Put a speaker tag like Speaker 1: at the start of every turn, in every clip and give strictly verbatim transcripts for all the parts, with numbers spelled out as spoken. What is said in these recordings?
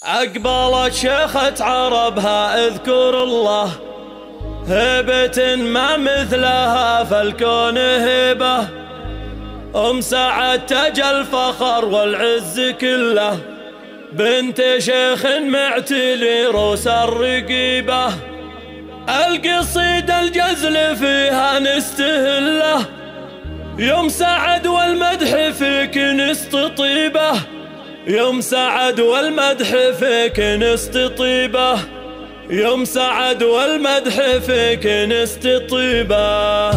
Speaker 1: عقبالك شيخة عربها اذكر الله، هبة ما مثلها فالكون هبة. أم سعد تاج الفخر والعز كله، بنت شيخ معتلي روس الرقيبة. القصيد الجزل فيها نستهله، يوم سعد والمدح فيك نستطيبه. يوم سعد والمدح فيك نستطيبه، يوم سعد والمدح فيك نستطيبه.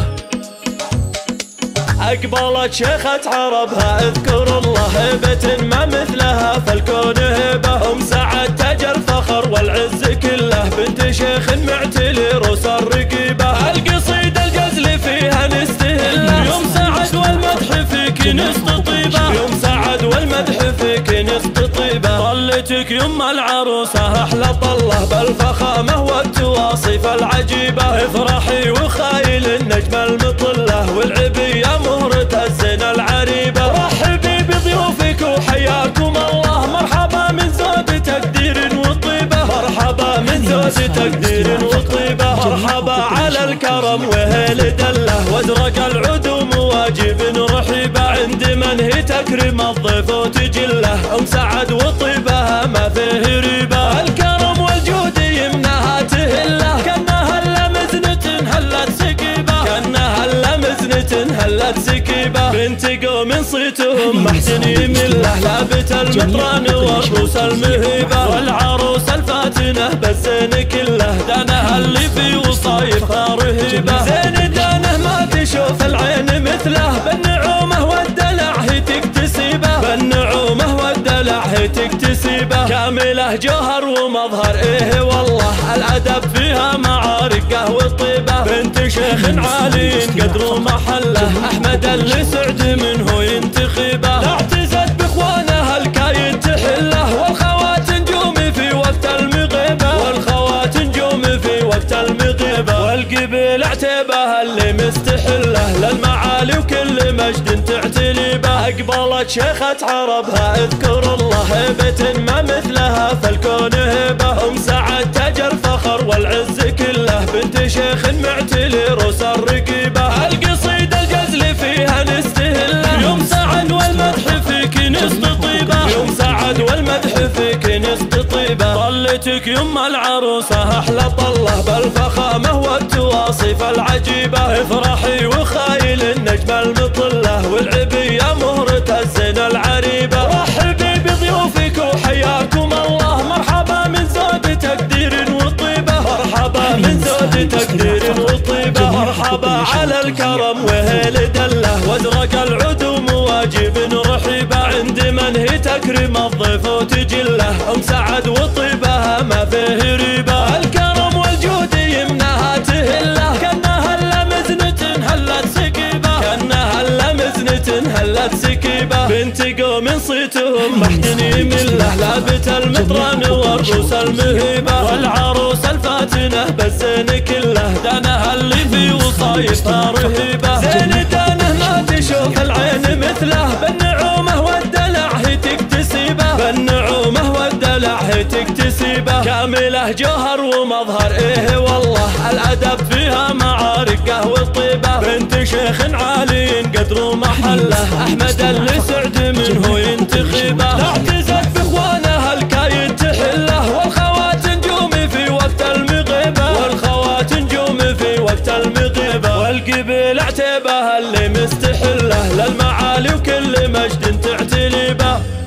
Speaker 1: أقبلت شيخة عربها اذكر الله، هبة ما مثلها فالكون هبة. أم سعد تاج الفخر والعز كله، بنت شيخ معتلي روس الرقيبة. القصيد الجزل فيها نستهله، يوم سعد والمدح فيك نستطيبه. يوم سعد والمدح فيك نستطيبه. طلتك يم العروسة أحلى طله، بالفخامة والتواصف العجيبة. افرحي وخايل النجم المطلة، والعبية مهرة الزين العريبة. رحبي بضيوفك وحياكم الله، مرحبا من زود تقدير وطيبة. مرحبا من زود تقدير وطيبة. مرحبا على الكرم وهيل دله، وازرق العدوم واجب رحيبة. عند من هي تكرم الضيف وتجله، أم سعد وطيبها ما فيه ريبة. الكرم والجود يمنها تهله، كأنها هلا مزنة هلت سكيبة. كأنها هلا مزنة هلت سكيبة. بنت قوم صيتهم محسن يمله، لابت المطران والروس المهيبة. والعروس الفاتنة بالزين كله، دانها اللي في وصايفها رهيبة. زين دانه ما تشوف العين مثله، بالنعومة والدلع هي تكتسبه. بالنعومة والدلع هي تكتسبه. كامله جوهر ومظهر ايه والله، الأدب فيها معاركه والطيبة. بنت شيخ عالي قدر محله، أحمد اللي سعد منه ينتخبه. لا اعتزت باخوانها الكايد تحله، والخوات نجوم في وقت المغيبة. والخوات نجوم في وقت المغيبة. والقبيل اعتبها اللي مستحله، للمعالي وكل مجد تعتلي به. أقبلت شيخة عربها اذكر الله، هبة ما مثلها فالكون هبة. أم سعد تاج الفخر والعز كله، بنت شيخ معتلي روس الرقيبة. القصيد الجزل فيها نستهله، يوم سعد والمدح فيك نستطيبه. يوم سعد والمدح فيك نستطيبه. طلتك يم العروسة أحلى طله، بالفخامة والتواصف العجيبة. افرحي وخايل النجم المطلة، والعبية مهرة الزين العريبة. رحبي بضيوفك وحياكم الله، مرحبا من زود تقدير وطيبة. مرحبا من زود تقدير وطيبة. مرحبا على الكرم وهيل دله، وازرق العدوم واجب رحيبة. عند من هي تكرم الضيف وتجله، أم سعد وطيبها ما فيه ريبة. الكرم والجود يمنها تهله، كأنها هلا مزنة هلت سكيبة. كأنها هلا مزنة هلت سكيبة. بنت قوم صيتهم محسن يمله، لابت المطران والروس المهيبة. والعروس الفاتنة بالزين كله، دانها اللي في وصايفها رهيبة. زين دانه ما تشوف العين مثله، بالنعومة والدلع هي تكتسبه. بالنعومة والدلع هي تكتسبه. كامله جوهر ومظهر ايه والله، الأدب فيها معاركه والطيبة. بنت شيخ عالي قدر محله، أحمد اللي سعد منه ينتخبه. لا اعتزت باخوانها الكايد تحله، والخوات نجوم في وقت المغيبة. والخوات نجوم في وقت المغيبة. والقبيل اعتبها اللي مستحله، للمعالي وكل مجد تعتلي به.